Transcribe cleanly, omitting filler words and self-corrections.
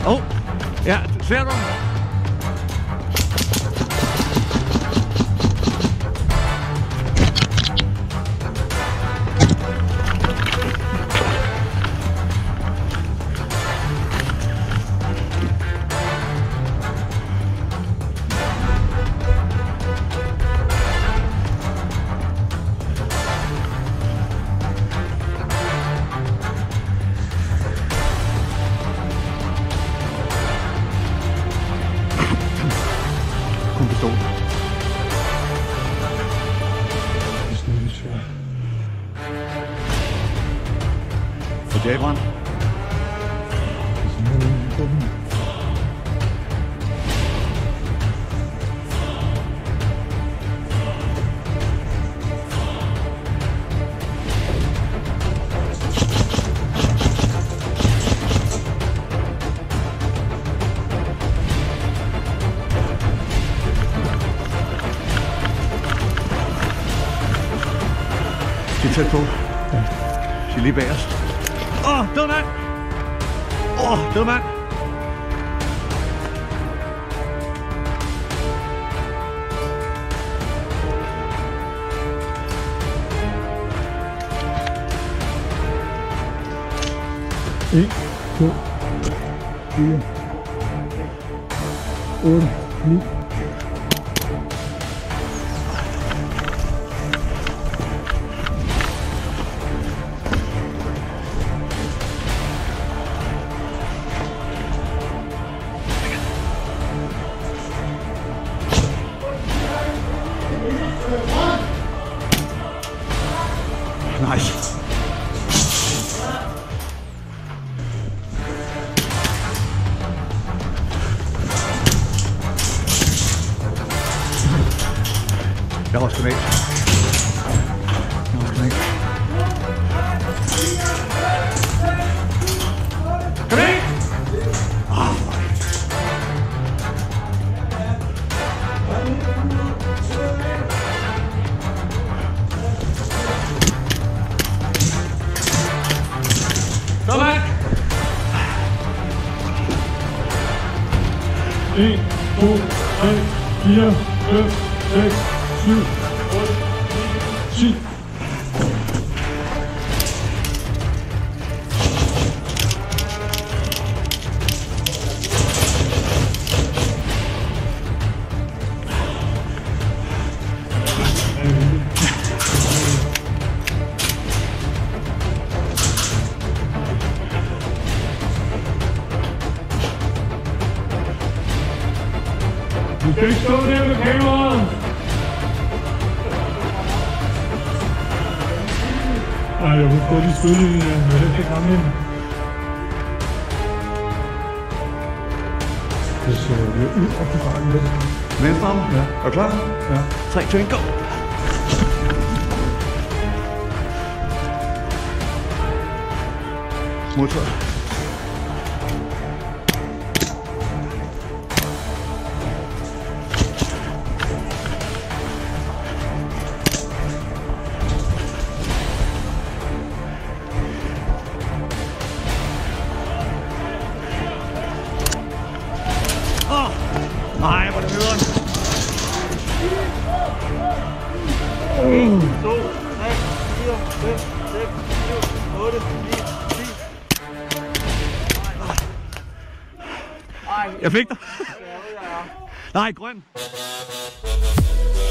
Ja, ser du? Pistol. For Jabron. De er tæt på. De er lige bag os. Død mand! Død mand! En, 2, 4, 8, 9. Nice. Jeg har også knæk. Kom ind! Kom ind! 1, 2, 3, 4, 5, 6, 7, 8, 9, 10. Du skal ikke stå der med kameraet. Ej, jeg må få de stødlinjer, jeg vil helst ikke ramme ind. Det ser jo ud op på bakken lidt. Venstre arm? Ja. Er du klar? Ja. 3, 2, 1, go! Modtaget. Nej, hvor er det nederen. 1, 2, 3, 4, 5, 6, 7, 8, 9, 10. Jeg fik dig. Nej, grøn.